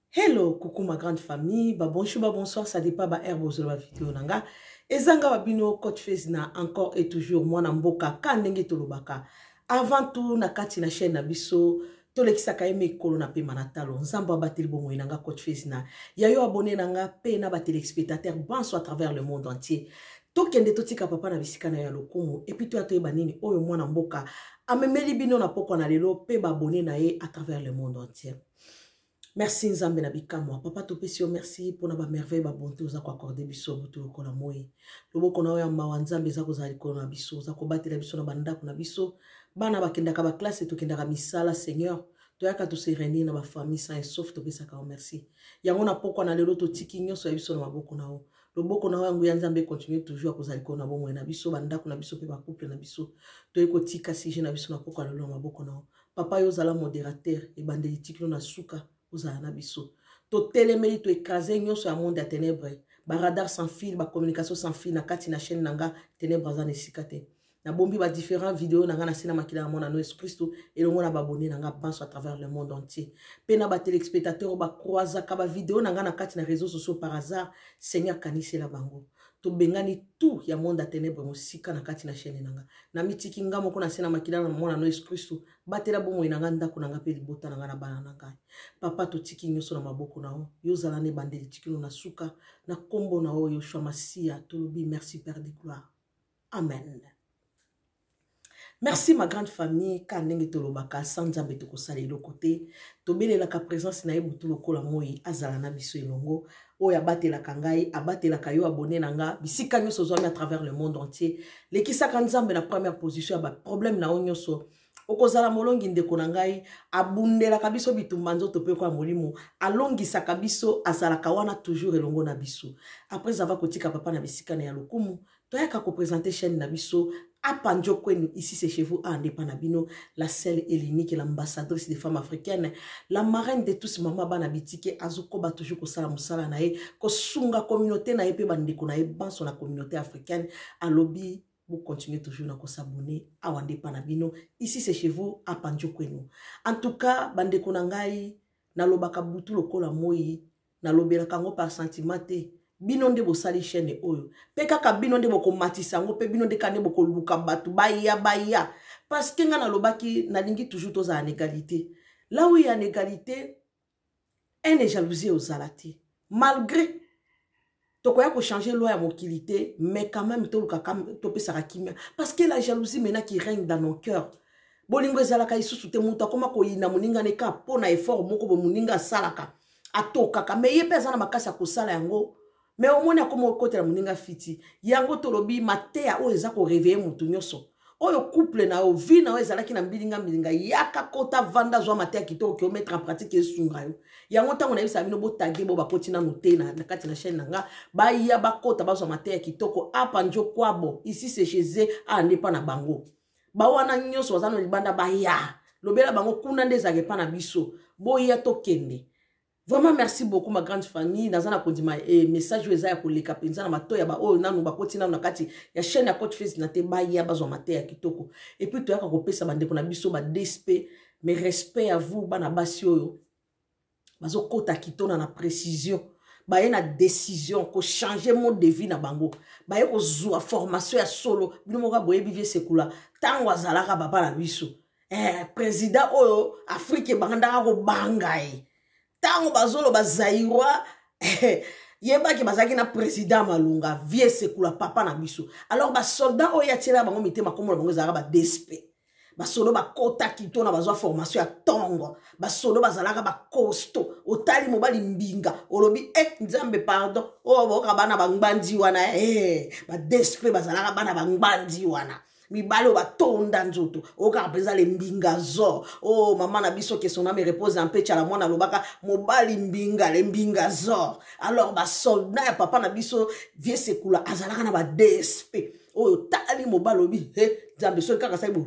Hello, coucou ma grande famille. Bonjour, bonsoir, ça dépend de la vidéo nanga. Ezanga babino coach face na encore et toujours moi na mboka kandenge tolobaka. Avant tout na kati na chaîne na biso tolekisa kaime kolo na pe manatalo. Nzamba bateli bongo nanga coach face na. Yayo abonné nanga pe na ba téléspectateurs banso à travers le monde entier. Tokende totika papa na bisika na ya lokumu et puis to atoyeba nini oyo mwana mboka amemeli bino na poko na lelo pe ba abonné na ye à travers le monde entier. Merci Nzambe na bikamwa. Papa topesi yo merci pour na ba merveille ba bonté oza ko accorder biso butu lokola moi. Loboko na yo mawa Nzambe za ko zali ko na biso, za ko batela biso na bandako na biso. Bana bakenda ka ba classe to kenda ka misala Seigneur. Toyaka to se réunir na ba famille sain et sauf to pesa ka merci. Yango na poko na lelo to tiki nyoso ya biso na maboko na yo. Loboko na yo nguya Nzambe continue toujours ko zali ko na bomwe na biso bandako na biso pe ba couple na biso. Toyeko tika sije na biso na poko na lelo na maboko na yo. Papa yo zala modérateur e bandeli tikino na suka. Ozana biso to telemeli to écraser nyoso ya monde ya ténèbres ba radar sans fil ba communication sans fil na kati na chaîne nanga ténèbres za nesikate na bombi ba différents vidéos nanga na sina makila na mona no Christ et le mona ba abonné nanga banso à travers le monde entier pe na ba téléspectateurs ba croisa ka ba vidéo nanga na kati na réseaux sociaux par hasard Seigneur kanisi la bango to bengani tout ya monde ya ténèbres musika na kati na chaîne nanga na mitiki ngamo ko na sina makila na mona no Christ batela bomo inanga ndako nanga pe libota nanga na bana nanga papa to tiki nyoso na maboko na o yo zala ne bandeli tiki na suka na kombo na o Yoshua Masia tolobi merci Père de gloire amen. Merci ma grande famille kanenge tolobaka sans Nzambe to kosala elo côté to belela ka présence na yebutu lokola moi azala na biso elongo o ya batela kangai abatela kayo abonné nanga bisika nyoso zoami à travers le monde entier lekisaka Nzambe na première position ya ba problème na o nyoso okozala molongi ndeko na ngai abundela kabiso bitumba nzoto pe kwa molimo alongisa kabiso azalaka wana toujours elongo na biso après avoir kotika papa na bisika na ya lokumu toyaka ko présenter chaîne na biso apanjo kwenu ici c'est chez vous ande panabino la seule et l'unique l'ambassadrice des femmes africaines la marraine de tous mama bana bitike azokoba toujours ko sala musala na ye ko sunga communauté na ye pe bandeko na ye banso na communauté africaine alobi. Vous continuez toujours à s'abonner à Wande Panabino. Ici, c'est chez vous, à Panjokwenu. En tout cas, Bande Konangai, na lobaka butu lokola moi, na lobela kango par sentimate, binonde bo sali chaîne oyo. Peka ka binonde bo ko matisango, pe binonde kane bo ko luka batu, baya. Parce que nga na lobaki, na lingi toujours toza en égalité. Là où il y a une égalité, un est jalousie aux alati. Malgré tokoya ko changer loi à mokilité mais quand même parce que la jalousie maintenant qui règne dans nos cœurs bolingo ezalaka isusu te muta koma ko yina muninga ne ka pona effort moko bo muninga salaka atoka ka mais yepeza na makasa ko sala yango mais au moins akoma okotela muninga fiti yango tolobi matea o eza ko réveiller mutu nyoso oyo couple na o vie na o ezalaki na mbilinga yaka kota vanda zwa matea kitoko ki o mettre en pratique esunga yo yango tango na bisa bino bo tagé bo bakoti na mutena na kati na chaîne nanga ba ya bakota bazwa matea kitoko apa njo kwabo ici c'est chez eux ande pa na bango ba wana nyoso wazano libanda ba ya lobela bango kuna ndezake pa na biso bo ya tokende. Vraiment merci beaucoup ma grande famille nazana kondima message weza ya koleka penza na matoya ba oyo nanu bakoti nanu na kati ya chaîne ya coach face na te ba ya bazwa matea kitoko et puis toyaka kopesa bandeko na biso ba DSP mais respect à vous bana basi oyo bazo kota kitona na précision ba na décision ko changer mode de vie na bango ba ko zwa formation ya solo bino moka boye bivie sekula tango azalaka baba na biso président oyo Afrique banganda ko bangai tango bazolo bazairwa yeba ki bazaki na président malunga vie sekula papa na biso alors ba soldat oya tira bango mitema komo bango zaka ba DSP ba solo ba kota kitona bazwa formation ya tongo ba solo bazalaka ba costo otali mobali mbinga olobi Nzambe pardon o boka bana bangbandi wana ba DSP bazalaka bana bangbandi wana mibalo batonda nzoto oka peza le mbinga zo oh mama na biso que son âme repose en paix chala mwana lobaka mobali mbinga le mbinga zo alors ba soldat ya papa na biso vie sekula azalaka na ba DSP oh tali mobalo bi Nzambe so kaka saibu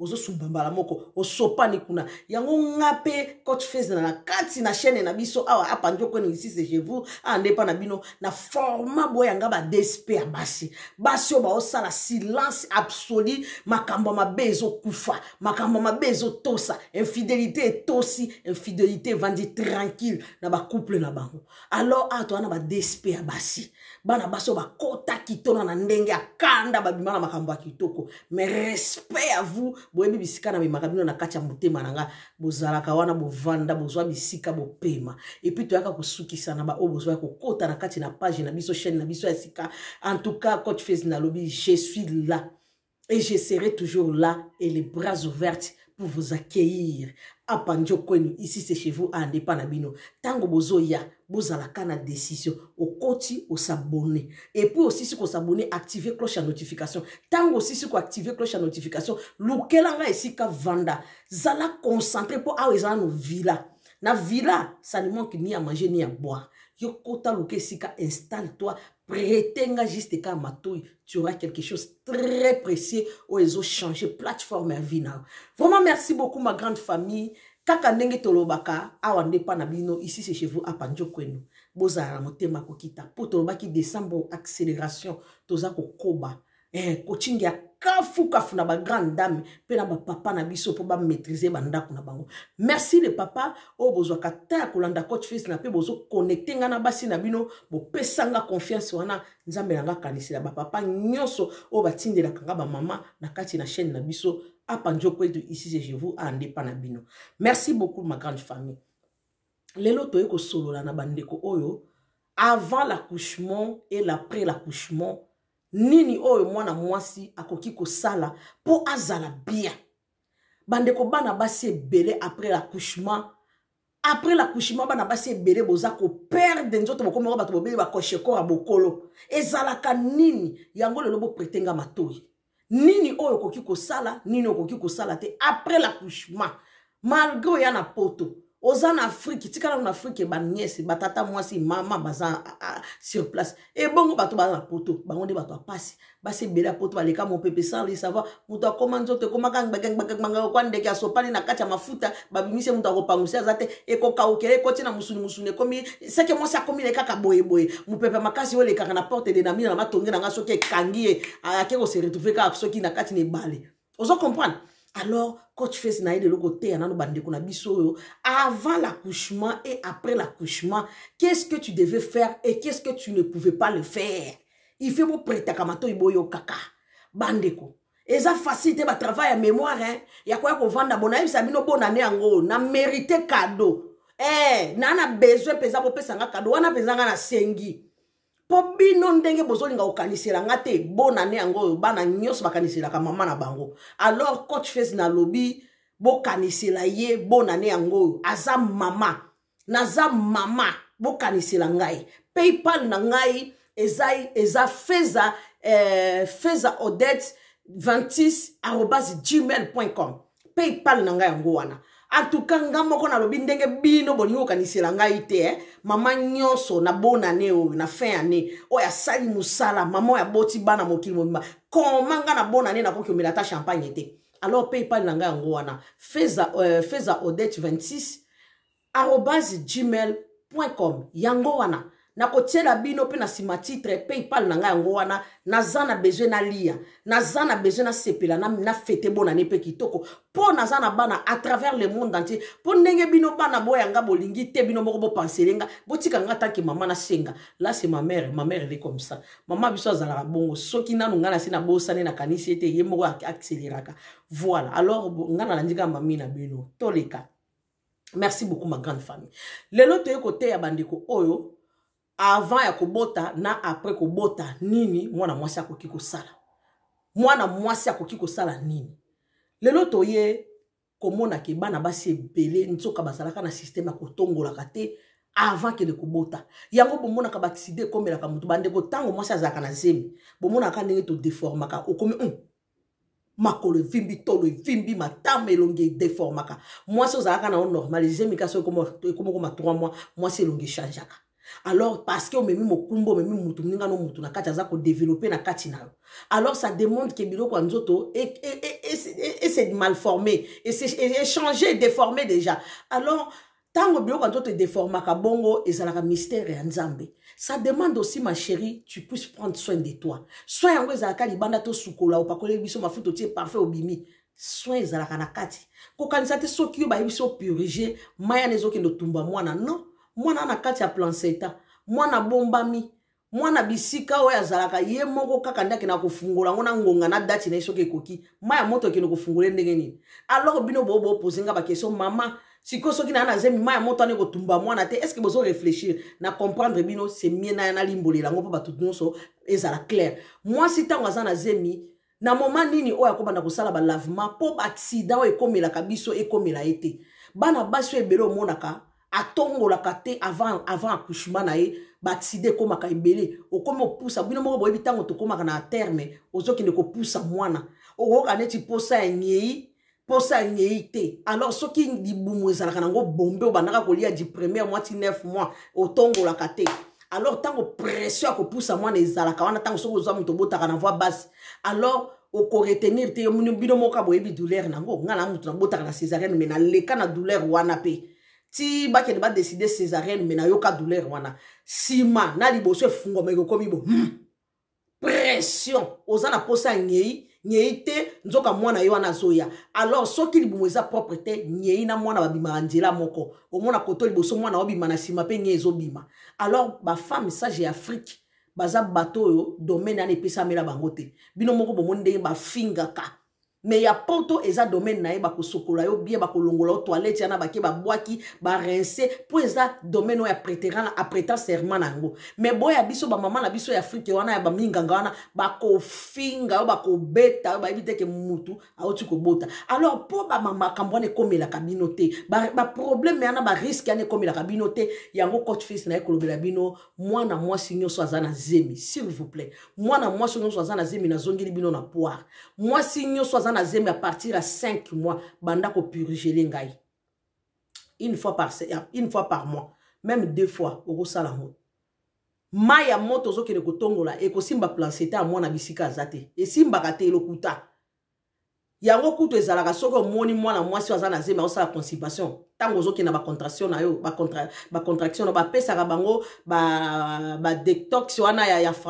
ozo sumbambala moko osopani kuna yango ngape coach face na kati na chaîne na biso awa apanjo ko ici c'est chez vous ande pa na bino na format boyanga ba DSP ya basi basi o ba osala silence absolu makambo mabezo kufa makambo mabezo tosa infidélité tosi infidélité vandi tranquille na ba couple na bango alors ato na ba DSP ya basi bana baso ba kota kitona na ndenge akanda babima na makambo ya kitoko mais respect à vous boyebi bisika na bimakabino na kati ya motema nanga bozalaka wana bovanda bozwa bisika bopema et puis toyaka kosukisa na ba o bozwa kokota na kati na page na biso chaîne na biso ya sika en tout cas coach face na lobby je suis là et je serai toujours là et les bras ouverts pour vous accueillir. Apanjo kwenu, ici c'est chez vous, à Ndepanabino. Tango bozo ya, bozalaka na décision. Au koti, au s'abonner. Et puis aussi, si vous s'abonner, activez cloche à notification. Tango aussi, si vous activez cloche à notification, l'oukelanga ici ka vanda. Zala concentré pour awezana nos villas. Na villa, ça ne manque ni à manger ni à boire. Yo kota luke sika, installe-toi, prétenga juste ka matouille, tu auras quelque chose très précieux où ils ont changé plateforme à vie. Vraiment merci beaucoup ma grande famille. Kaka ndenge tolobaka, awa ndepa na bino, ici c'est chez vous à Panjo Kwenu. Boza la motema kokita. Po tolobaki décembre accélération, toza ko koba. Coaching ya kafu na ba grande dame pe na ba papa na biso po ba maîtriser bandako na bango. Merci le papa o bozwa kata kolanda coach face na pe bozo connecter nga na basi na bino bo pesanga confiance wana nzambe nga kanisila ba papa nyonso o batindela kanga ba mama na kati na chaîne na biso Apanjo Kwenu ici c'est chez vous à Ndepa Bino. Merci beaucoup ma grande famille. Lelo toye ko solola na bandeko oyo avant l'accouchement et l'après l'accouchement. Nini oyo mwana mwasi akoki ko sala po azala bien. Bandeko bana basi ebele après l'accouchement. Après l'accouchement bana basi ebele boza ko perdre nzoto boko moko bato bobele ba kosheko a bokolo. Ezalaka nini yango lelo bo pretenga matoyi. Nini oyo koki ko sala, nini okoki ko sala te après l'accouchement. Malgré yana poto. Oza na Afrique, tika na Afrique ba nièce, ba tata mwasi, mama baza sur place. Et bongo bato ba na poto, bango de bato apasi. Ba se bela poto ba leka mon pepe sans les savoir. Muto akoma nzoto koma gang banga kwa ndeke asopani na kati ya mafuta, ba bimise muto akopangusia azate eko kaokele koti na musuni komi seke mwasi akomi le kaka boye. Mu pepe makasi ole kaka na porte de namina na matonge na ngaso ke kangie, akeko se retrouver ka soki na kati ne bale. Ozo comprendre? Alors, coach face na de l'autre côté, avant l'accouchement et après l'accouchement, qu'est-ce que tu devais faire et qu'est-ce que tu ne pouvais pas le faire? Il fait mon prêt à kamato iboyo kaka. Bandeko. Et ça facilite ma travail à mémoire, hein. Y'a quoi qu'on vende abonné, ça bino bonne année en gros. Na mérité cadeau. Nana besoin pesa pour pesanga cadeau, wana pesanga na sengi. Po bino ndenge bozolinga okanisela ngate bonne année ango bana nyos bakanisela ka mama na bango. Alors coach face na lobby bo kanisela ye bonne année ango aza mama. Naza mama bo kanisela ngai. PayPal na ngai eza feza Odette 26@gmail.com. PayPal na ngai ango wana. En tout cas, ngamoko na lobi ndenge bino bolingo kanisela ngai te mama nyonso na bonne année o na fin année o ya sali musala mama ya boti bana mokili mobimba comment nga na bonne année na koki omela ta champagne te alors PayPal na ngai ngo wana feza Odette 26@gmail.com yango wana na kotiela bino pe na sima titre PayPal na ngai yango wana nazana besoin na lia nazana besoin na sepela na fete bona ne pe kitoko po nazana bana à travers le monde entier po ndenge bino bana boyanga bolingi te bino moko bo penselenga botika nga tanki mama na senga là c'est ma mère elle est comme ça mama biso azala bongo soki nanu ngana sina bosane na kanisi ete ye moko accéléraka voilà alors ngana landika mami na bino toleka. Merci beaucoup ma grande famille. Lelo toye côté ya bandeko oyo avant ya kobota na après kobota nini mwana mwasi akoki kosala mwana mwasi akoki kosala nini lelo toye komona ke bana basi ebele nzoka basalaka na système ya kotongola te avant que de kobota yango bomona ka bakside komela ka mutu bandeko tango mwasi azaka na zemi bomona ka ndenge to déformaka okomi makolo vimbi tolo vimbi matame elonge déformaka mwasi ozalaka na normal zemi kaso komo 3 mois mwasi elonge changeaka Alors, parce que omemi mokumbo, omemi mutu, mninga no mutu na kati aza ko développer na kati na yo. Alors, ça demande que biloko nzoto et c'est mal formé, et c'est changé, déformé déjà. Alors, tango biloko nzoto déformé ka bongo ezalaka mystère ya nzambe. Ça demande aussi, ma chérie, tu puisses prendre soin de toi. Soin yango ezalaka libanda to sukola ou pakole biso mafuto tie parfait obimi. Soin ezalaka na kati. Ko kanisa te soki yo ba biso puriger, maya nezo ke no tumba mwana non. Mwana na kati ya plan seta, mwana bombami, mwana bisika oya zalaka ye moko kaka ndaki na kofungola ngona ngonga na dati na isoke koki, maya moto ke no kofungole ndenge nini. Alors bino bobo posenga ba question mama, siko soki na zemi maya moto ane kotumba mwana te, est-ce que bozo réfléchir na comprendre bino c'est mieux na limbolela ngo pa tout nyonso ezala clair. Moi si tango azana zemi na moment nini oya ko banda kosala ba lavement po accident e komela kabiso e komela ete. Bana baso ebelo monaka atongo la kate avant accouchement na ye batside ko maka ebele okomo poussa bino moko boyebi tango to komaka na terme ozoki ne ko poussa mwana okoka neti posa nyei te. Alors soki libumu ezalaka nango bombe obandaka kolia du premier mois 9 mois otongo la kate. Alors tango pression ko poussa mwana ezalaka wana tango soko zo muto botaka na voix basse. Alors oko retenir te bino moko boyebi douleur nango ngala muto na botaka na césarienne mais na leka na douleur wana pe. Si baki ba décider césarienne mais na yoka douleur wana sima na liboso fungo meko komi bo pression ozana posa nyei te nzoka mwana yo wana zoya. Alors soki libumu eza propre te nyei na mwana babima anjela moko omona koto liboso mwana obima na sima pe nyei ezobima. Alors ba femme sage Afrique baza bato yo domaine ane pesa mela bangote bino moko bomoni ndenge ba fingaka. Mais ya poto eza domaine na ye bako sokola yo bien bako longola yo toilette yana bake ba boaki ba rincer po eza domaine ya prêter serment nango. Mais boya biso ba mama na biso ya Afrique wana ya ba minganga wana bako finga yo bako beta ba ebite ke mutu auti ko bota. Alors po ba mama kambwane komela kabino te ba problème yana ba risque yana komela kabino te yango coach fils na ekolobela bino mwana mwasi nyonso azana zemi s'il vous plaît. Mwana mwasi nyonso azana zemi na zongeli bino na poire. Mwasi nyonso azana zemi à partir à 5 mois banda ko purger lengai une fois par mois même 2 fois au sala mo maya moto zo ke ko tongola e ko simba planceta à mwana bisika azate e simba kate lokuta yango kuto ezalaka soko moni mwana mwasi azana zemi osala constipation tango zo ke na ba contraction na yo ba contraction na ba pesa ka bango ba detox wana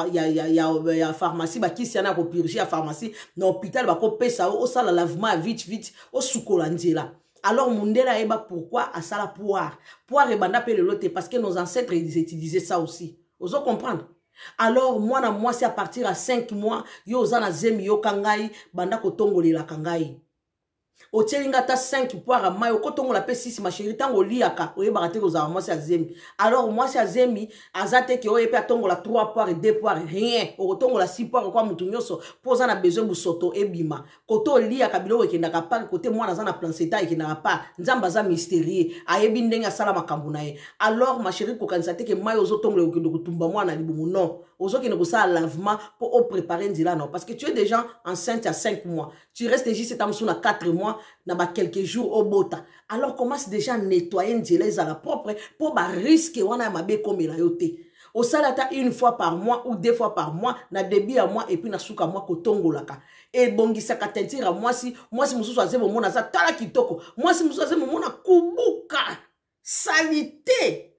ya pharmacie ba kisi yana ko purger ya pharmacie na hôpital ba ko pesa o sala lavement vite o sukola nzela. Alors mundela eba pourquoi asala poire e banda pe le lote parce que nos ancêtres ils utilisaient ça aussi. Ozo comprendre. Alors moi c'est à partir à 5 mois yo zana zemi yo kangai banda ko tongolela kangai otelinga ta 5 poire à mayo kotongo la pe 6 ma chérie tango liaka oyeba te ko za moi c'est zemi. Alors moi c'est zemi azate ke oyepe atongo la 3 poire et 2 poire rien otongo la 6 poire kwa mutu nyoso poza na besoin busoto ebima koto liaka bilo ekenda ka pa côté moi na zana planceta ekenda pa nzamba za mystérieux ayebi ndenga sala makambu na ye. Alors ma chérie ko kanisa te ke mayo ozotongo le okendo kutumba mwana libumu non ozokende ko sa lavement pour préparer nzila non parce que tu es déjà enceinte à 5 mois tu restes juste tamsu na 4 mois na ba quelques jours au bota. Alors commence déjà à nettoyer nzela à la propre pour ba risque wana mabe komela yote. Au salata une fois par mois ou 2 fois par mois na début à moi et puis na suka moi kotongolaka et bongisa katentira moi si mususu azemo mona za tala kitoko moi si mususu azemo mona kubuka salité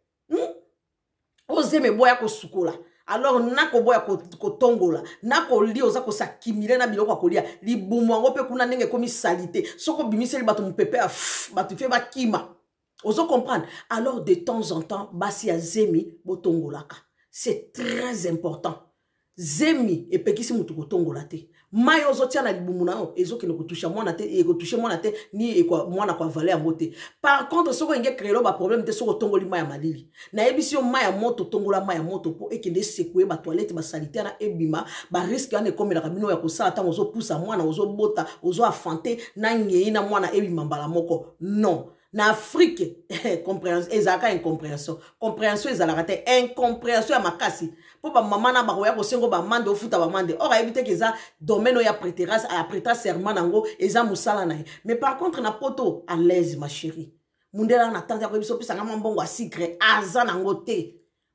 ozeme boya ko sukola. Alors nako boya ko tongola nako li oza ko sakimile na biloko kolia libumu ngo pe kuna ndenge komi salité soko bimiseli bato mupepe bato fe bakima ozo comprendre. Alors de temps en temps basi ya zemi botongolaka c'est très important. Zemi e pekisi mutu ko tongola te mayo ozotia na libumu na yo ezokende kotusha mwana te e kotusha mwana te ni e kwa mwana kwa valer mote. Par contre soko nge créer ba problème te soko tongoli maya malili na ebisi yo maya moto tongola maya moto po ekende secouer ba toilette ba sanitaire na ebima ba risque ane komela kabino ya kosala tango ozo poussa mwana ozo bota ozo afante na ngei na mwana ebima mbala moko non. Na Afrique compréhension ezaka incompréhension compréhension ezalaka te incompréhension ya makasi po ba mama na ba koya ko sengo ba mande ofuta ba mande or ayebite ke za domaine ya prêtera serment nango eza musala na. Mais par contre na poto à l'aise ma chérie mundela na tante ko biso pisa ngama mbongo a secret aza nango te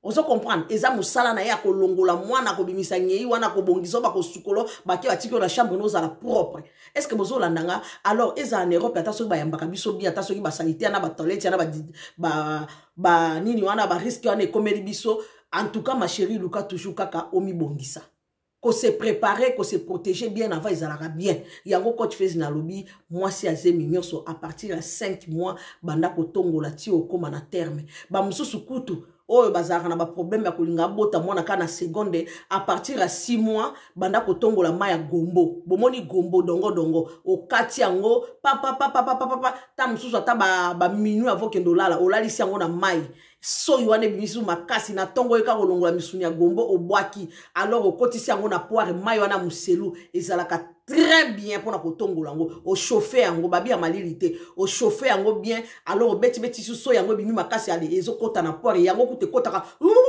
Ozo comprendre eza musala na ya ko longola mwana ko bimisa nyei wana ko bongiso ba ko sukolo ba ke batiki na chambre no za la propre. Est-ce que bozo landanga alors eza en Europe ata soki ba yambaka biso bi ata soki ba sanitaire na ba toilette na ba nini wana ba risque wana ekomeli biso. En tout cas ma chérie Luka toujours kaka omi bongisa. Ko se préparer, ko se protéger bien avant ils allaient bien. Yango coach fais na lobby moi si azé mignon so à partir de 5 mois banda ko tongola ti o koma na terme. Ba mususu kutu oyo bazara na ba problème ya kolinga bota mwana kana seconde à partir de 6 mois banda ko tongola maya gombo. Bomoni gombo dongo o kati yango papa ta mususu ata ba minu avant que ndolala olalisi yango na mai. So yuane bimisu makasi na tongo eka kolongola misuni ya gombo obwaki alors okotisi yango na poire mai wana muselu ezalaka très bien pour na kotongola yango o chauffer yango babi ya malilité o chauffer yango bien alors beti so yango bimi makasi ale ezokota na poire yango kute kotaka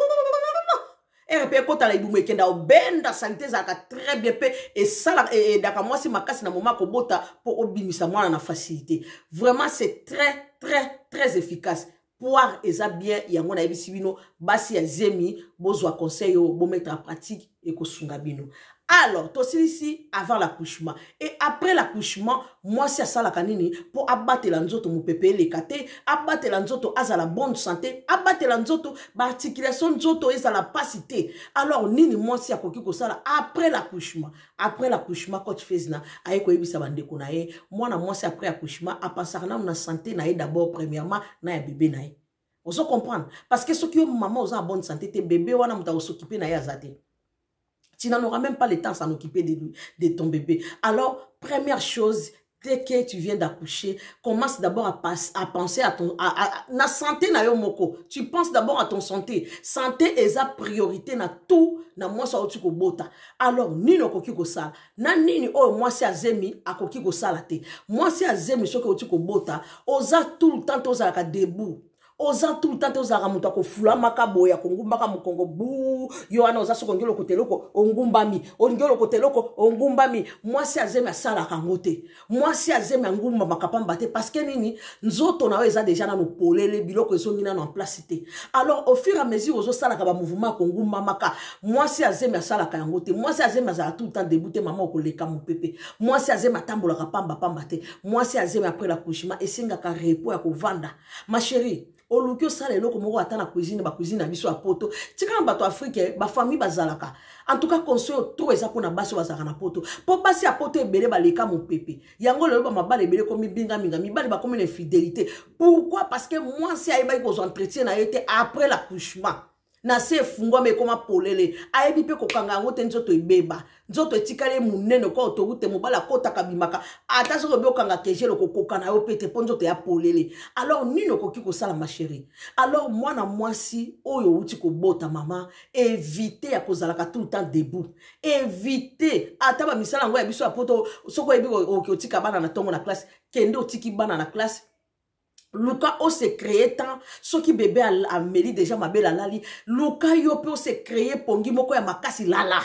RP kota la ibumu ekenda obenda santé zaka très bien pe et ça et daka moi si makasi na moment ko bota pour obimisa mwana na facilité vraiment c'est très efficace. Poire eza bien yango na ebisi bino basi ya zemi bozwa conseil bo mettre en pratique et ko sunga bino. Alors to ici avant l'accouchement et après l'accouchement moi si asala kanini pour abattre la nzoto mu pepe le kate abattre la nzoto azala bonne santé abattre la nzoto ba articulation nzoto ezala pasité. Alors nini moi si akoki ko sala après l'accouchement coach Fezna aye ko ebisa bandeko na ye moi si après accouchement apasaka na santé na ye d'abord premièrement na ya bébé na ye. On se comprendre parce que ceux qui ont maman aux en bonne santé tes bébé wana muta s'occuper na ya zate. Tu n'en auras même pas le temps à s'en occuper de ton bébé. Alors, première chose, dès que tu viens d'accoucher, commence d'abord à penser à ton na santé na yo moko. Tu penses d'abord à ton santé. Santé est la priorité na tout na moi ça otu ko bota. Alors nino koki ko sala. Na nini oh moi si azemi akoki ko sala te. Moi si azemi so ko otu ko bota, oza tout le temps oza ka debout. Oza tout le temps ozara muta ko fula makaboya kongumba ka mukongo bu yo ana oza soko ngelo koteloko ongumbami ongelo koteloko ongumbami moi si azemi asala kangote moi si azemi ngumba makapamba te parce que nini nzoto na eza déjà na no polele biloko ezongi na en place te. Alors au fur et à mesure ozo sala ka ba mouvement kongumba maka moi si azemi asala kangote moi si azemi azala tout le temps débuter maman ko leka mu pepe moi si azemi atambola ka pamba te moi si azemi après l'accouchement esenga ka repos ya ko vanda ma chérie. Olukyo sala eloko moko ata na cuisine ba cuisine na biso ya poto tika bato africain ba famille bazalaka en tout cas conseil trop eza pona basi bazaka na poto po basi ya poto ebele baleka mo pepe yango lelo ba mabale ebele komi binga minga mibali ba komi infidélité. Pourquoi? Parce que moi si ayebi ko entretien na été après l'accouchement na se fungo me koma polele ayebi pe kokanga yango te nzoto ebeba nzoto etikale munene ko autoroute mobala kota kabimaka ata soko be okanga kejelo kokoka na yo pete po nzoto ya polele. Alors nino koki ko sala ma chérie. Alors moi si oyo uti ko bota mama éviter ya kozalaka tout le temps debout. Éviter ata ba misala ngo ya biso ya poto soko ebi otika bana na tongo na classe kende otiki bana na classe. Luka o se créé tant ce qui bébé a meli déjà ma belle lali Luka yo pe o se créé pongi moko ya makasi lala.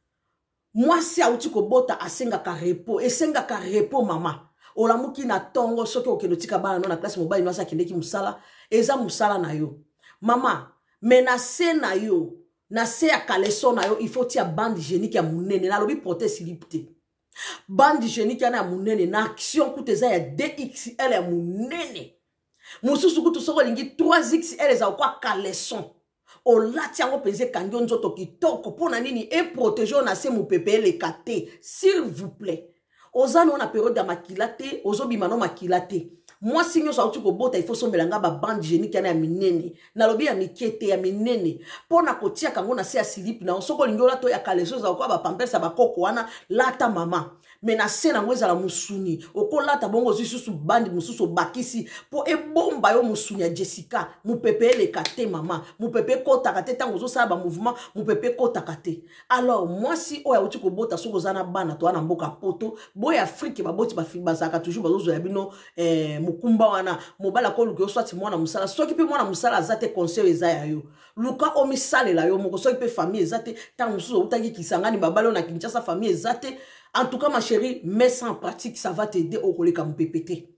Moi si auti ko bota asenga ka repos esenga ka repos mama olamuki na tongo soki okelotika bana no na classe mobile no sa kindeki musala eza musala na yo mama menace na yo na se ya kaleso na yo il faut tia bande hygiénique ya munene na lobi protège slipte bande hygiénique ya munene na action kuteza ya DXL ya munene. Mususu kutu soko lingi 3XL za kwa kaleson. O lati yango peze kandio nzoto kitoko pona nini e protéger na se mu pepe le kate s'il vous plaît. Ozano na période ya makilate ozobima no makilate. Moi sinyo sa uti ko bota il faut sombelanga ba bande hygiénique ya minene na lobi ya mikete ya minene pona kotia kango na se ya slip na soko lingi olato ya kaleson za kwa ba pampers ba koko wana lata mama. Mena sena ngweza la musuni okolata bongo zisusu bandi mususu bakisi po ebomba yo musuni ya Jessica mu pepe le kate mama mu pepe kota kate tango zo sala ba mouvement mu pepe kota kate. Alors moi si oya uti ko bota soko zana bana to ana mboka poto boy Afrique ba boti ba fiba zaka toujours bazo ya bino mukumba wana mobala ko luko swati mwana musala soki pe mwana musala azate conseil ezaya yo luka omi sale la yo moko soki pe famille ezate tango mususu utaki kisangani babalo na Kinshasa famille ezate. En tout cas, ma chérie, mets ça en pratique, ça va t'aider au collègue à me pépéter.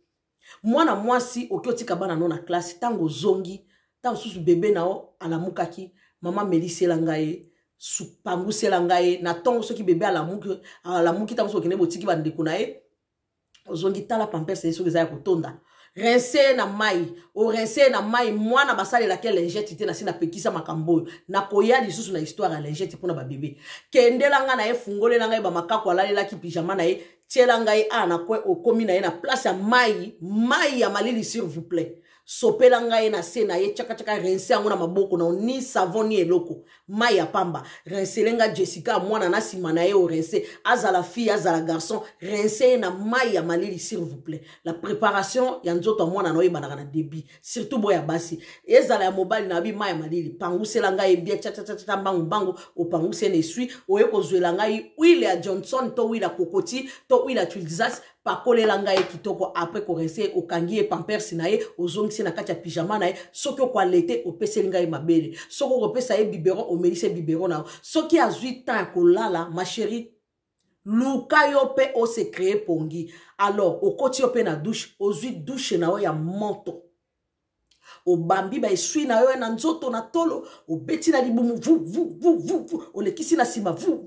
Moi si, au kyotika bana non na classe, tango zongi, tango sous bébé nao, à la mukaki, Maman melisela ngai pangusela ngai na tongo soki bébé ala muki ta soki ne botiki bandeko na ye ozongi tala pampers soki za ya kotonda rincer na mai o rincer na mai mwana basale laquelle lingette te na sina pekisa makambo na koya lisusu na histoire ya lingette pona ba bébé kendela nga na ye fungolela ngai ba makako alalela ki pyjama na ye tiela ngai ana kwe okomi na ye na place ya mai ya malili s'il vous plaît sopela ngai na se na ye chaka chaka rincer yango na maboko na ni savon ni eloko mai ya pamba rincer nga Jessica mwana na sima na ye o rincer azala fille azala garçon rincer na mai ya malili s'il vous plaît la préparation ya nzoto mwana na yebana na débit surtout boya basi ezala ya mobali na bi mai ya malili pangusela ngai bien cha cha cha mbangu mbangu o panguse ne sui o yeko zwela ngai huile ya Johnson to huile ya kokoti to huile ya Tulzas pakolela ngai kitoko après ko rincer o kangie pampers na ye ozongisi na kati ya pyjama na ye soki kwa lete opeseli ngai mabele soko kopesa ye biberon omelise biberon na soki azwi temps ya kolala ma chérie luka yo pe o se créer pongi alors okoti yo pe na douche ozwi douche na yo ya moto o bambi ba esui na yo na nzoto na tolo o beti na libumu vu o lekisi na sima vu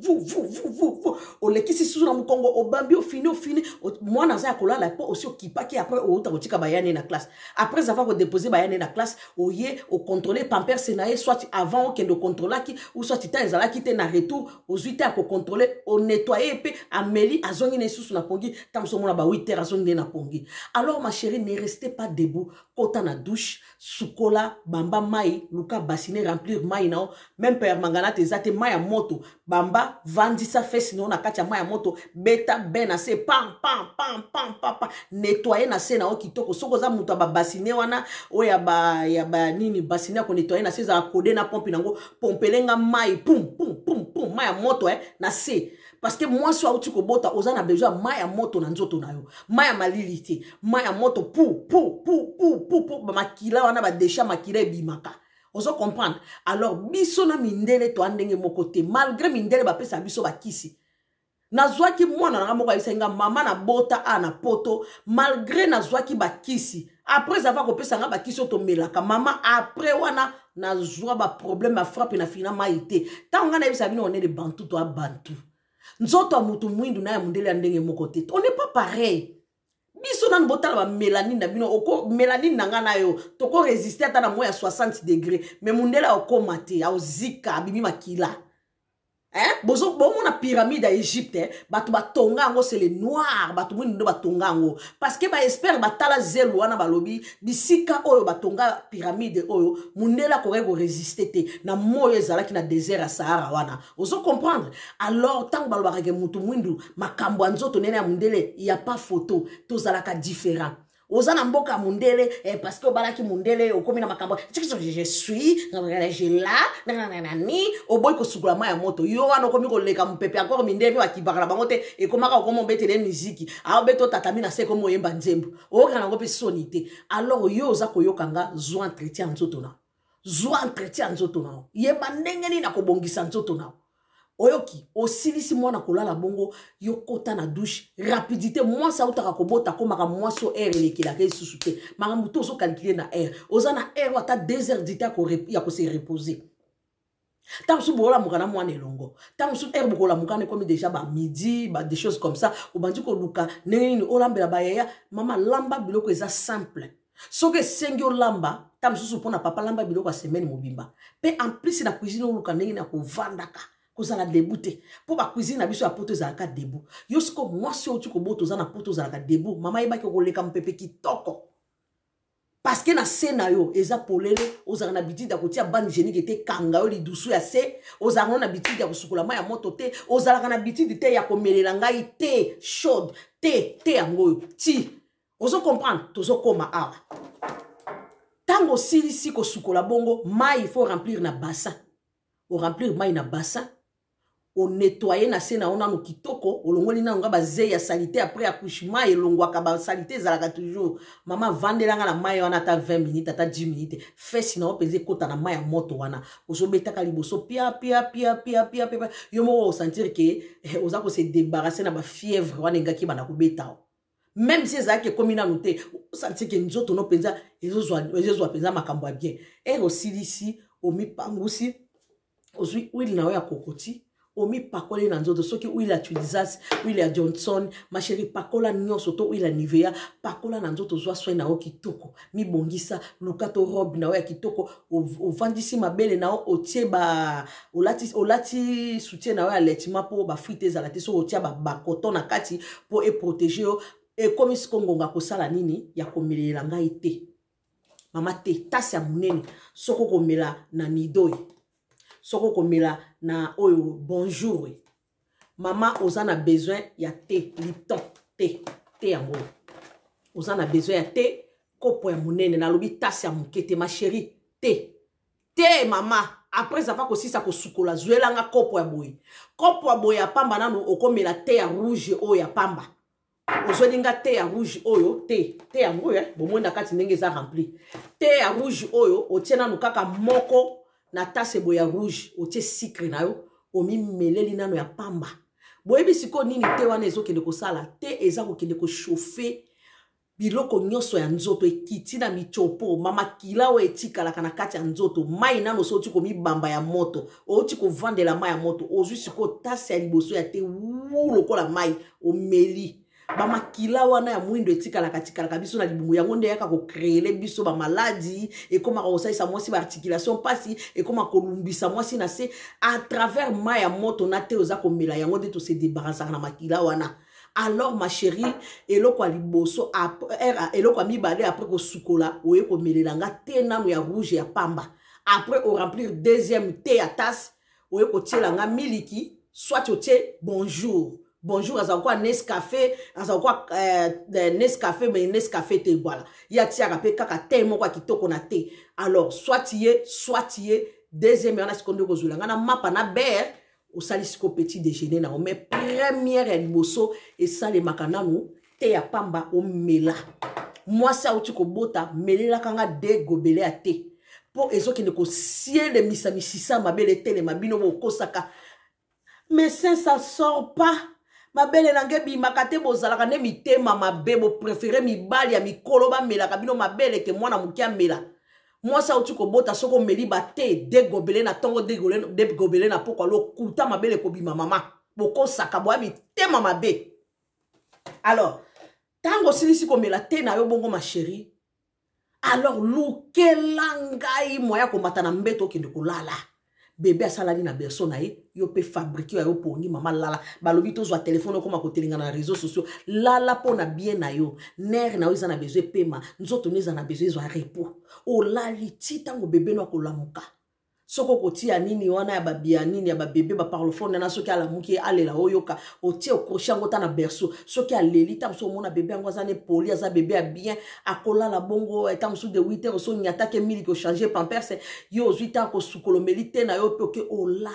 o lekisi susu na mukongo o bambi o fini mwana za kolala po aussi okipaki après o uta kotika bayane na classe après avoir ko déposer bayane na classe o ye o contrôler pampers na ye soit avant que de contrôler ki ou soit ta ezala ki te na retour o zuita ko contrôler o nettoyer pe ameli azongi na susu na pongi tamso mona ba 8h azongi na pongi alors ma chérie ne restez pas debout kota na douche sukola bamba mai luka basine remplir mai nao même père mangana te zate mai ya moto bamba vandisa fesi no na kati ya mai ya moto beta bena se pam nettoyer na se na o kitoko soko za muto ba basine wana o ya ba nini basine ko nettoyer na se za kode na pompe nango pompelenga mai pum mai ya moto na se parce que moi so auti ko bota ozana besoin mai ya moto na nzoto na yo mai ya malilité mai ya moto pou ba makila wana ba desha makila ebimaka ozo comprendre alors biso na mindele to andenge mokote malgré mindele ba pesa biso ba kisi nazwaki mwana na moko ayisenga mama na bota ana poto malgré nazwaki ba kisi après avoir kopesa nga ba kisi to melaka mama après wana nazwa ba problème a frappe na fina maite tanga na bisa bino on est de bantu to bantu nzoto mutu mwindu na ya mundele andenge mokote on n'est pas pareil biso nan botala ba mélanine na bino oko mélanine nanga na yo toko résister ata na moya 60 degrés mais mundela okomate a ozika bimi makila bozo na pyramide à Égypte batu batonga ngo c'est les noirs batu mwindo batonga ngo parce que ba espère batala zelo wana balobi bisika oyo batonga pyramide oyo mundela ko résister te na moyo ezalaki na désert à Sahara wana ozo comprendre alors tant balobaka ke mutu mwindu makambo nzoto nene ya mundele il y a pas photo tozalaka différent ozana mboka mundele parce que obalaki mundele okomi na makambo je suis je là ni oboy ko sukula ma ya moto yo wana okomi ko leka mpepe encore mindele wa kibakala bango te e komaka okomo betele musique a beto tatami na se komo yemba nzembo o kana ngo pe sonité alors yo oza koyokanga zo entretien nzoto na yeba ndenge ni na kobongisa nzoto na oyoki osilisi mwana kolala bongo yokota na douche rapidité moi ça utaka kobota komaka moi so air elekela ke susu te maka muto so calculer na air ozana air wata 2 heures d'ita ko ya ko se reposer tamsu bola mukana mwana elongo tamsu air bokola mukana comme déjà ba midi ba des choses comme ça obandi ko luka nini olambela ba yaya mama lamba biloko eza simple soke sengyo lamba tamsu pona papa lamba biloko a semaine mobimba pe en plus na cuisine luka nini na ko vandaka kozala débouté pour ba cuisine na biso ya poto za ka debout yosko moi si otu ko boto za na poto za ka debout mama yeba ke ko leka mpepe kitoko parce que na scénario eza polele ozala na bitidi ya kotia bande hygiénique te kanga yo lidusu ya se ozala na bitidi ya kosukula ma ya moto te ozala na bitidi te ya komelela ngai te chaude te yango ti ozo comprendre tozo koma awa tango silisi kosukola bongo mai il faut remplir na bassin o remplir mai na bassin o nettoyer na se na ona no kitoko olongoli na nga bazé ya salité après accouchement elongwaka ba salité zalaka toujours mama vandelanga na mai wana ta 20 minutes ata 10 minutes fait sinon peze kota na mai ya moto wana ozobetaka liboso pia yo mo sentir que oza ko se débarrasser na ba fièvre wana ngaki bana kubeta même si ezaki komi na noté sentir que nzoto no penza ezozwa penza makambo bien et aussi ici o mi pangusi ozwi huile na yo ya kokoti omi pakole na nzoto soki huile ya Tulisas, huile ya Johnson, ma chérie pakola nyonso to huile ya Nivea, pakola na nzoto zwa soin na yo kitoko, mi bongisa lukato robe na yo ya kitoko, ovandisi mabele na yo otie ba olati soutien na yo ya letima po ba frite za la te so otia ba coton na kati po e protéger yo e komi sikongonga kosala nini ya komelela ngai te. Mama te tasi ya munene soko komela na nidoi. Soko komela na oyo bonjour. Mama ozana besoin ya thé, Lipton, thé yango. Ozana besoin ya thé, kopo ya munene na lobi tasi ya mukete ma chérie, thé. Thé mama, après ça va kosisa ko sukola zuela nga kopo ya boy. Kopo ya boy ya pamba nanu okomela thé ya rouge oyo ya pamba. Ozolinga thé ya rouge oyo, thé yango bomwenda kati ndenge za rempli. Thé ya rouge oyo otiena no kaka moko na tasse boya rouge otie sucre na yo omi meleli nano ya pamba boyebi siko nini te wana ezokende kosala te eza kokende ko chauffer biloko nyonso ya nzoto ekiti na michopo mama kila o etikalaka na kati ya nzoto mai nano so oti komibamba ya moto oti kovandela mai ya moto ozwi siko tasse ya liboso ya te lokola mai omeli bama kila wana ya mwindo etikalaka biso na libungu yango nde yaka ko créer biso ba maladie et comme kosalisa mwasi ba articulation pasi et comme kolumbisa mwasi na se à travers mai ya moto na te oza komela yango nde to se débarrasser na makila wana. Alors ma chérie eloko a liboso eloko a mibale après ko sukola oye ko melelanga te nanu ya rouge ya pamba après au remplir deuxième thé à tasse oye ko tielanga miliki soit o tie bonjour. Bonjour, à quoi Nescafé, à quoi Nescafé, mais Nescafé te voilà. Il y a tia rapé kaka tellement quoi qui toko na te. Alors, soit tu es, deuxième, on a ce qu'on dit aux gens. On a mapa na ber, au salisco petit déjeuner na on met première et liboso et ça les makana nous te ya pamba o mela. Moi ça uti ko bota melela kanga de gobele a te. Pour ezo qui ne ko ciel de misamisisa mabele tele mabino mo kosaka. Mais ça sort pas. Ma belle nange bi makate bozalaka ne mitema mabe bo préféré mi bali ya mikolo ba mela kabino ma belle ke mwana mukia mela moi ça uti ko bota soko meli ba te de gobele na tongo de gobele na poko lo kuta ma belle ko bi mama boko saka bo abi tema mabe. Alors tango silisi ko mela te na yo bongo ma chérie alors lukelangai moya ko matana mbeto kende ko lala. Bébé a salali na berceau na ye yo pe fabriquer yo pongi mama lala balobi to zo téléphone ko makotelinga na réseaux sociaux lala pona bien na yo ner na yo za na besoin pema nzoto neza na besoin zo repos o lali titango bébé no ko lamuka soko kotia nini wana ya babia nini ya babebe ba parlophone na soki ala muki alela oyoka otie okrocha ngota na berceau soki aleli tam so mona bébé ngo za ne poli za bébé a bien akola la bongo tam so de 8 heures so nyata ke mili ko changer pampers yo 8 ans ko sukolomeli te na yo pe ke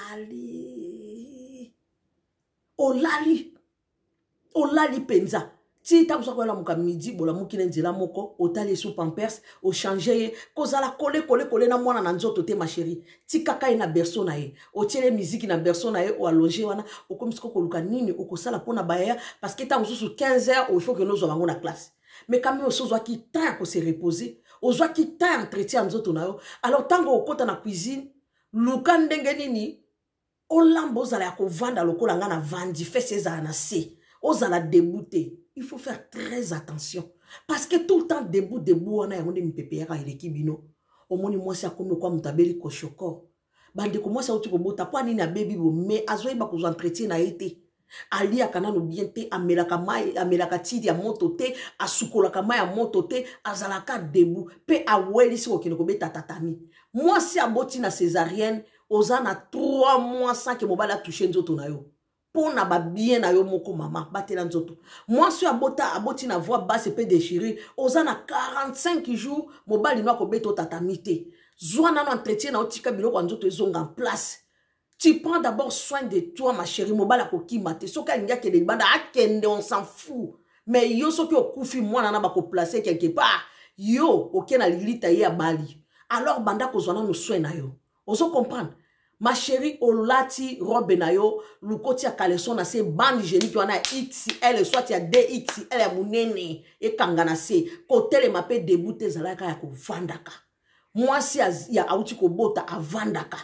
olali penza ti tam so ko la muka midi bola muki nzela moko otali sous pampers o changer kozala kole na mwana na nzoto te ma chérie ti kaka ina berceau na ye o tiele musique na berceau na ye o allonger wana o komisiko koluka nini o kosala pona baya parce que tam sous 15 heures il faut que nous avons na classe mais quand même o sozo ki ta ko se reposer o zo ki ta entretien nzoto na yo alors tango o kota na cuisine luka ndenge nini o lambo zala ya ko vanda lokola nga na vandi fesse za na se o zala débouté. Il faut faire très attention. Parce que tout le temps, debout, on a un MPPR à l'équibino. Au moins, moi, c'est comme quoi, m'tabeli koshoko. Bande, comment ça, tu peux t'as pas ni na baby, mais azoé, bah, vous entretien na été. Ali, à canal, ou bien te, amelaka mai, amelaka tidi, à montote, à soukolaka mai, à montote, à zalaka debout. Pe à weli, si on ne tatami. Moi, si à botina césarienne, ozana 3 mois sans que mon bala touche nzoto na yo. Pour na ba bien na yo moko mama batela nzoto moi si aboti na voix basse peut déchirer ozana 45 jours mobali no ko beto tatamite zwana no entretien na otika biloko nzoto ezonga en place. Tu prends d'abord soin de toi ma chérie mobala ko kimate soka ngia ke de banda akende on s'en fout mais yo soki okufi mwana na ba ko placer quelque part yo okena lilita ye abali alors banda ko zwana no soin na yo ozo comprendre. Ma chérie, olati robe na yo, lukoti ya caleçon na se bande hygiénique wana XL, soit ya DXL ya munene, e kangana se, kote le mape deboute zalaka ya ko vandaka. Moi si ya auti ko bota a vandaka.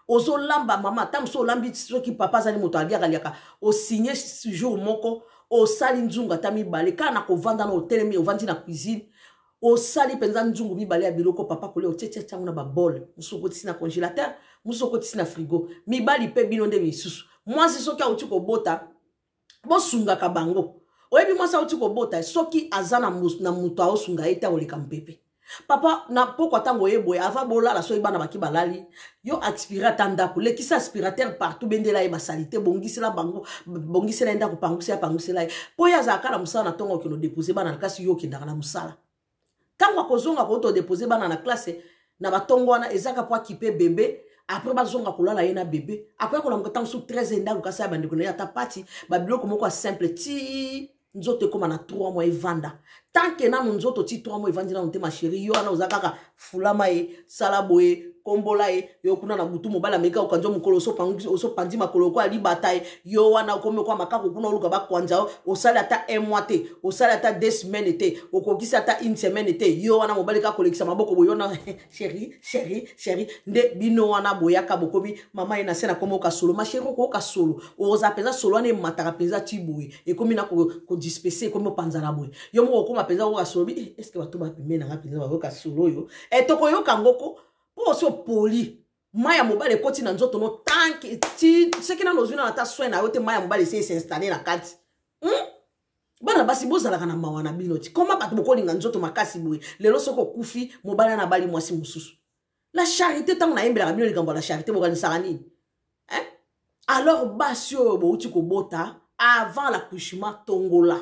ozo lamba mama tam so lambi soki papa zali moto aliaka liaka o signé jour moko o sali nzunga ta mibale kana ko vanda na hotel mi o vandi na cuisine o sali penza nzungu mibale ya biloko papa kole o tete tango na ba bol musoko tisi na congélateur musoko tisi na frigo mibali pe bino nde misusu mwasi soki auti ko bota bo sunga ka bango oyebi mwasi auti ko bota soki azana na muto a osunga eta oleka mpepe papa na poko tango yeboye ava bolala so ibana baki balali yo aspirateur ndako lekisa aspirateur partout bendela ye basalite bongisela bango bongisela ndako pangusela po ya za kala musala na tongo kino déposer bana na kasi yo kindaka na musala tango akozonga ko to déposer bana na classe na batongo wana ezaka po akipe bébé après bazonga kolala ye na bébé après ko lango tango sous 13 ndako kasa bandeko na ya tapati ba biloko moko simple ti nzoto koma na 3 mois evanda tant que na nzoto ti 3 mois evandi na nte ma chérie yo ana ozakaka fulama e salaboe kombola e yo kuna na butu mobala meka okanjo mukolo so pandi makolo ko ali bataille yo wana komi ko makako kuna oluka ba kwanja o sala ata 1 mois te o sala ata 2 semaines te o kokisa ata 1 semaine te yo wana mobali ka kolekisa maboko boyo na chérie nde bino wana boyaka bokomi mama ina sena komo ka solo ma chérie ko ka solo o za peza solo ane mataka peza tiboye e komi na ko disperser komi panzala boye yo mo ko ma peza ko ka solo est-ce que bato ba pime na peza ba ko ka solo yo e to ko yo kangoko po so poli maya mobile koti na nzoto no tanki ti seki na nozuna na ta soin na yote maya mobile se s'installer na kati bana basi bozalaka na mawana bino ti koma bato bokolinga nzoto makasi boye lelo soko kufi mobile na bali mwasi mususu la charité tango na yembela bino likambo la charité bokanisaka nini alors basi oyo bouti kobota avant l'accouchement tongola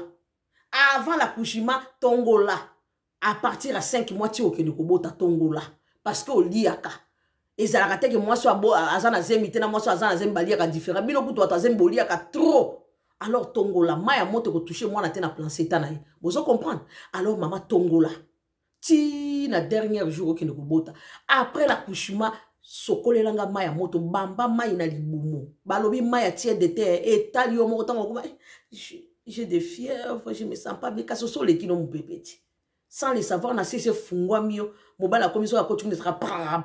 à partir à 5 mois ti okende kobota tongola parce que oliaka ezalaka teke mwasi azana zemite na mwasi azana zembaliaka différent bino kutu watu azemboliaka trop alors tongola maya moto ko toucher mwana te na plan setana ye bozo comprendre alors mama tongola ti na dernier jour okende kobota après l'accouchement sokolelanga maya moto bamba mai na libumu balobi maya tie de terre etali yo moko tango kuma j'ai des fièvres je me sens pas bien kaso so le kino mupepeti sans le savoir na sese fungwa mio mobala komiso ya kotu ndesaka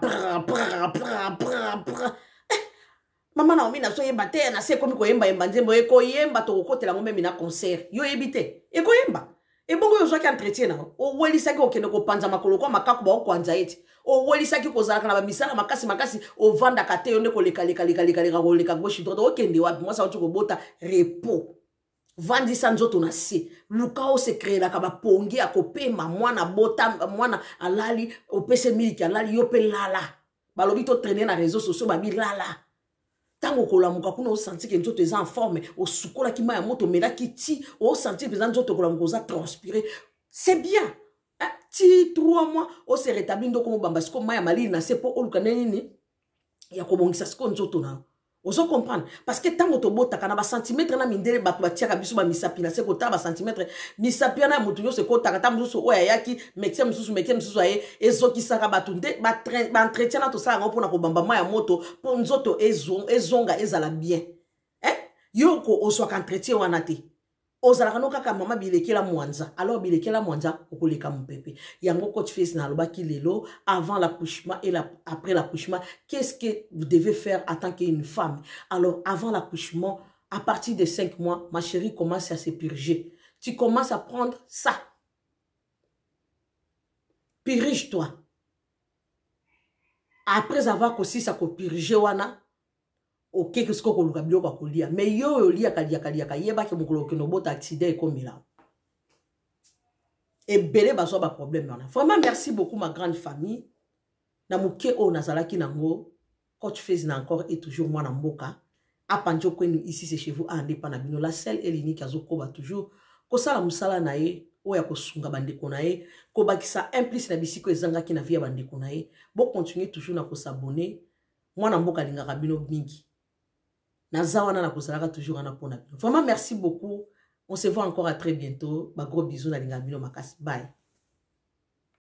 mama na omi na so yemba te na se komi ko yemba nzembo e ko yemba to kokotela ngombe mina concert yo yebite e ko yemba e bongo yo so ki entretien na o welisa ki okende ko panza makolo ko makako ba okwanza eti o welisa ki ko zalaka na ba misala makasi o vanda kate yo ne ko leka ko leka gauche droite okende wapi moi sa otu ko bota repos vandi sanzoto na se lukao se créera ka ba pongi akopema mwana bota mwana alali opese miliki alali yo pe lala balobi to traîner na réseaux sociaux ba bi lala tango kolamuka kuna o sentir que nzoto eza en forme o sukola ki maya moto mela ki ti o sentir que nzoto kolamuka oza transpirer c'est bien ti 3 mois o se rétablir ndo komo bamba siko maya malili na se po oluka nini ya kobongisa siko nzoto na ozo comprendre parce que tango to bota kana ba centimètre na mindele bato batiaka biso ba misapi na se kota ba centimètre misapi na mutu yo se kota kata musu oya yaki médecin mususu aye ezokisaka bato nde ba entretien na to sala ngo pona ko bamba maya moto po nzoto ezonga ezala bien yo ko oswa ka entretien wana te ozalaka no kaka mama bilekela mwanza alors bilekela mwanza okoleka mpepe yango coach face na lobaki lelo avant l'accouchement et après l'accouchement qu'est-ce que vous devez faire en tant qu'une femme alors avant l'accouchement à partir de 5 mois ma chérie commence à se purger tu commences à prendre ça purge-toi après avoir aussi ça ko purger wana ok que ce qu'on a bien kolia mais yo lia kalia yeba ke mukolo ke no bota accident comme là et belé ba so ba problème là vraiment merci beaucoup ma grande famille na muke o nazalaki nango coach face na encore et toujours moi na mboka apanjo kwenu ici c'est chez vous ande pana bino la seule et l'unique azokoba toujours ko sala musala na ye oya ko sunga bandeko na ye ko bakisa implice na bisiko ezanga ki na via bandeko na ye bo continuer toujours na ko s'abonner moi na mboka lingaka bino mingi Nazawana na kozalaka toujours na pona. Vraiment merci beaucoup. On se voit encore à très bientôt. Ba gros bisous na linga bino makasi. Bye.